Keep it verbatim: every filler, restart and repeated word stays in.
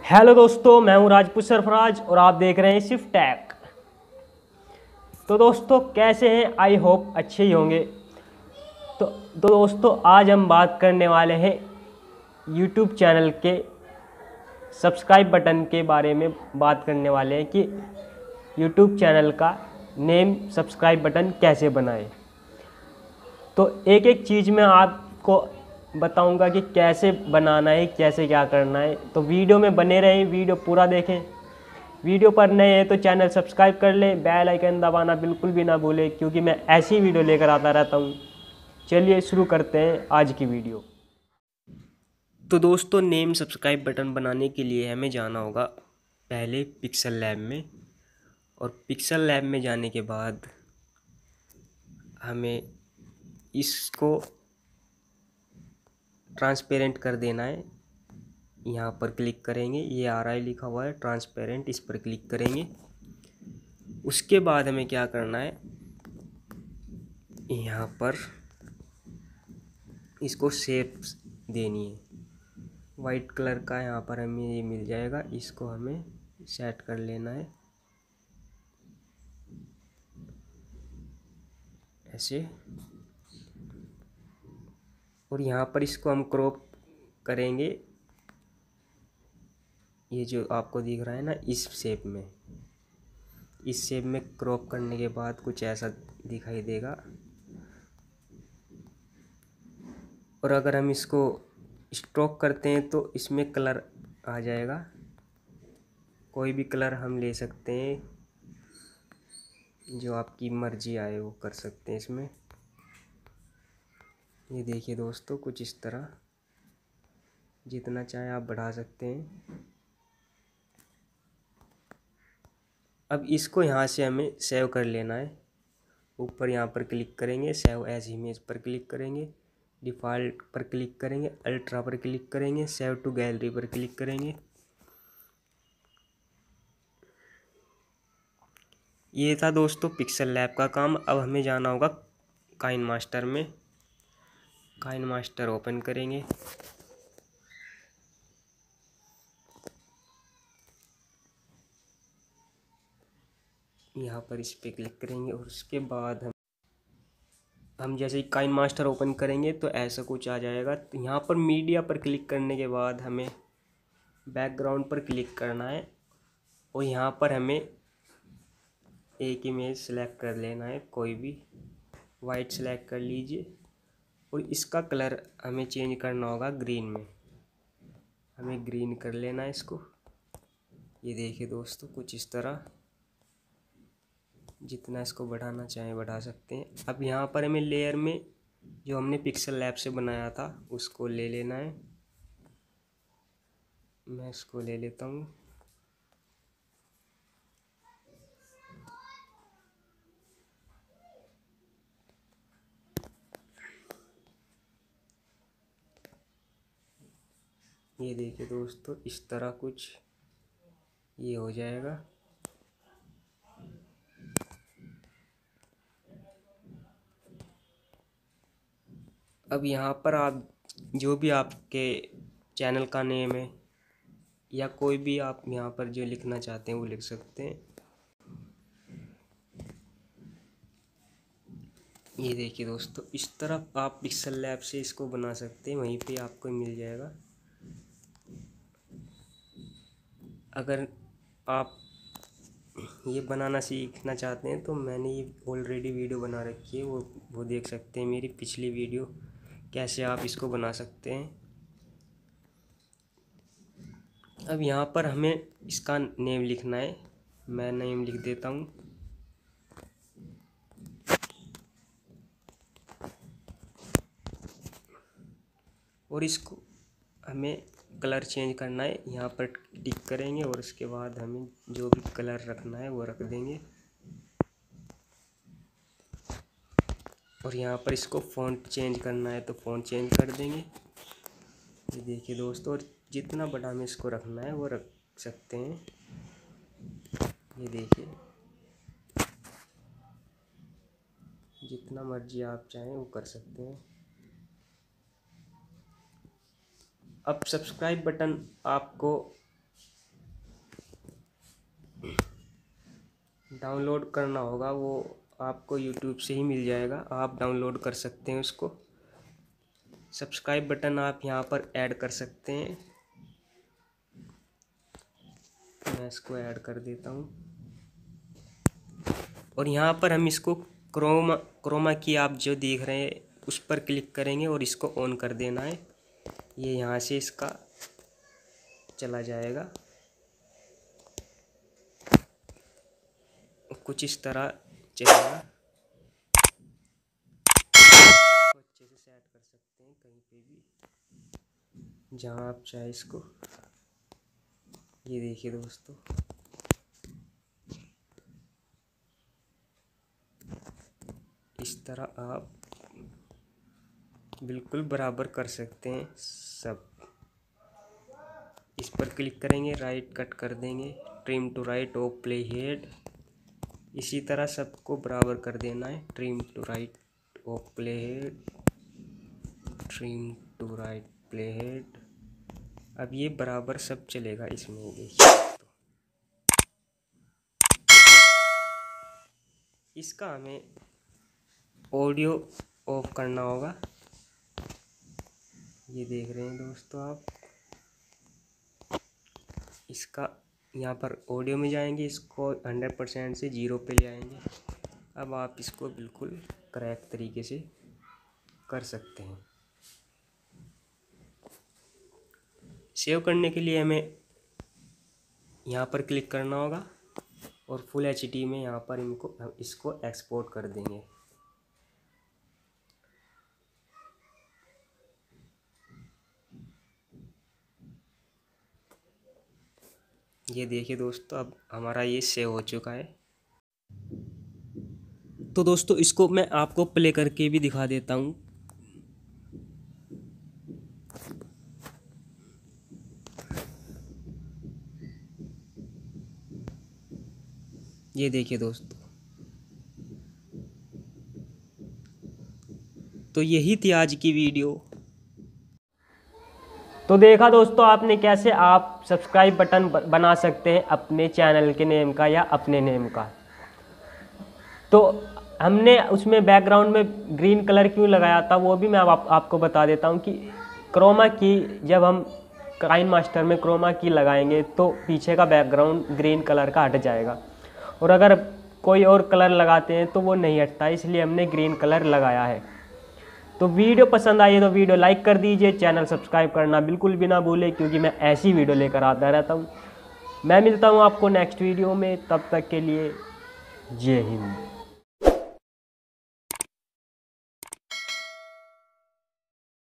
Hello दोस्तों, मैं हूं राजपूत सरफराज और आप देख रहे हैं सिर्फ टैक। तो दोस्तों कैसे हैं? आई होप अच्छे ही होंगे। तो, तो दोस्तों आज हम बात करने वाले हैं यूट्यूब चैनल के सब्सक्राइब बटन के बारे में। बात करने वाले हैं कि यूट्यूब चैनल का नेम सब्सक्राइब बटन कैसे बनाएं। तो एक एक चीज़ में आपको बताऊंगा कि कैसे बनाना है, कैसे क्या करना है। तो वीडियो में बने रहें, वीडियो पूरा देखें। वीडियो पर नए हैं तो चैनल सब्सक्राइब कर लें, बेल आइकन दबाना बिल्कुल भी ना भूलें, क्योंकि मैं ऐसी वीडियो लेकर आता रहता हूँ। चलिए शुरू करते हैं आज की वीडियो। तो दोस्तों नेम सब्सक्राइब बटन बनाने के लिए हमें जाना होगा पहले पिक्सल लैब में, और पिक्सल लैब में जाने के बाद हमें इसको ट्रांसपेरेंट कर देना है। यहाँ पर क्लिक करेंगे, ये आर आई लिखा हुआ है ट्रांसपेरेंट, इस पर क्लिक करेंगे। उसके बाद हमें क्या करना है, यहाँ पर इसको शेप देनी है। वाइट कलर का यहाँ पर हमें ये मिल जाएगा, इसको हमें सेट कर लेना है ऐसे। और यहाँ पर इसको हम क्रॉप करेंगे, ये जो आपको दिख रहा है ना, इस शेप में। इस शेप में क्रॉप करने के बाद कुछ ऐसा दिखाई देगा। और अगर हम इसको स्ट्रोक करते हैं तो इसमें कलर आ जाएगा। कोई भी कलर हम ले सकते हैं, जो आपकी मर्जी आए वो कर सकते हैं इसमें। ये देखिए दोस्तों, कुछ इस तरह, जितना चाहे आप बढ़ा सकते हैं। अब इसको यहाँ से हमें सेव कर लेना है। ऊपर यहाँ पर क्लिक करेंगे, सेव एज इमेज पर क्लिक करेंगे, डिफ़ॉल्ट पर क्लिक करेंगे, अल्ट्रा पर क्लिक करेंगे, सेव टू गैलरी पर क्लिक करेंगे। ये था दोस्तों पिक्सल लैब का काम। अब हमें जाना होगा काइन मास्टर में। काइन मास्टर ओपन करेंगे। यहाँ पर इस पर क्लिक करेंगे और उसके बाद हम हम जैसे ही काइन मास्टर ओपन करेंगे तो ऐसा कुछ आ जाएगा। तो यहाँ पर मीडिया पर क्लिक करने के बाद हमें बैकग्राउंड पर क्लिक करना है, और यहाँ पर हमें एक इमेज सेलेक्ट कर लेना है, कोई भी वाइट सेलेक्ट कर लीजिए। और इसका कलर हमें चेंज करना होगा ग्रीन में, हमें ग्रीन कर लेना है इसको। ये देखिए दोस्तों, कुछ इस तरह। जितना इसको बढ़ाना चाहें बढ़ा सकते हैं। अब यहाँ पर हमें लेयर में जो हमने पिक्सल लैब से बनाया था उसको ले लेना है। मैं इसको ले लेता हूँ। ये देखिए दोस्तों, इस तरह कुछ ये हो जाएगा। अब यहाँ पर आप जो भी आपके चैनल का नेम है या कोई भी आप यहाँ पर जो लिखना चाहते हैं वो लिख सकते हैं। ये देखिए दोस्तों, इस तरह आप पिक्सल लैब से इसको बना सकते हैं, वहीं पे आपको मिल जाएगा। अगर आप ये बनाना सीखना चाहते हैं तो मैंने ये ऑलरेडी वीडियो बना रखी है, वो वो देख सकते हैं मेरी पिछली वीडियो, कैसे आप इसको बना सकते हैं। अब यहाँ पर हमें इसका नेम लिखना है। मैं नेम लिख देता हूँ। और इसको हमें कलर चेंज करना है। यहाँ पर टिक करेंगे और उसके बाद हमें जो भी कलर रखना है वो रख देंगे। और यहाँ पर इसको फ़ॉन्ट चेंज करना है तो फ़ॉन्ट चेंज कर देंगे। ये देखिए दोस्तों, और जितना बड़ा हमें इसको रखना है वो रख सकते हैं। ये देखिए, जितना मर्जी आप चाहें वो कर सकते हैं। अब सब्सक्राइब बटन आपको डाउनलोड करना होगा, वो आपको यूट्यूब से ही मिल जाएगा, आप डाउनलोड कर सकते हैं उसको। सब्सक्राइब बटन आप यहाँ पर ऐड कर सकते हैं, मैं इसको ऐड कर देता हूँ। और यहाँ पर हम इसको क्रोमा क्रोमा की आप जो देख रहे हैं उस पर क्लिक करेंगे और इसको ऑन कर देना है। ये यहाँ से इसका चला जाएगा, कुछ इस तरह चलेगा। इसको अच्छे से सेट कर सकते हैं कहीं पे भी जहाँ आप चाहे इसको। ये देखिए दोस्तों, इस तरह आप बिल्कुल बराबर कर सकते हैं सब। इस पर क्लिक करेंगे, राइट कट कर देंगे, trim to right of play head. इसी तरह सबको बराबर कर देना है, trim to right of play head, trim to right play head. अब ये बराबर सब चलेगा इसमें। देखिए तो इसका हमें ऑडियो ऑफ करना होगा। ये देख रहे हैं दोस्तों आप, इसका यहाँ पर ऑडियो में जाएंगे, इसको हंड्रेड परसेंट से ज़ीरो पे ले आएंगे। अब आप इसको बिल्कुल करेक्ट तरीके से कर सकते हैं। सेव करने के लिए हमें यहाँ पर क्लिक करना होगा और फुल एच डी में यहाँ पर इनको हम इसको एक्सपोर्ट कर देंगे। ये देखिए दोस्तों, अब हमारा ये सेव हो चुका है। तो दोस्तों इसको मैं आपको प्ले करके भी दिखा देता हूँ। ये देखिए दोस्तों, तो यही थी आज की वीडियो। तो देखा दोस्तों आपने कैसे आप सब्सक्राइब बटन बना सकते हैं अपने चैनल के नेम का या अपने नेम का। तो हमने उसमें बैकग्राउंड में ग्रीन कलर क्यों लगाया था वो भी मैं आप, आपको बता देता हूं कि क्रोमा की जब हम काइन मास्टर में क्रोमा की लगाएंगे तो पीछे का बैकग्राउंड ग्रीन कलर का हट जाएगा, और अगर कोई और कलर लगाते हैं तो वो नहीं हटता, इसलिए हमने ग्रीन कलर लगाया है। तो वीडियो पसंद आई है तो वीडियो लाइक कर दीजिए, चैनल सब्सक्राइब करना बिल्कुल भी ना भूलें, क्योंकि मैं ऐसी वीडियो लेकर आता रहता हूँ। मैं मिलता हूँ आपको नेक्स्ट वीडियो में, तब तक के लिए जय हिंद।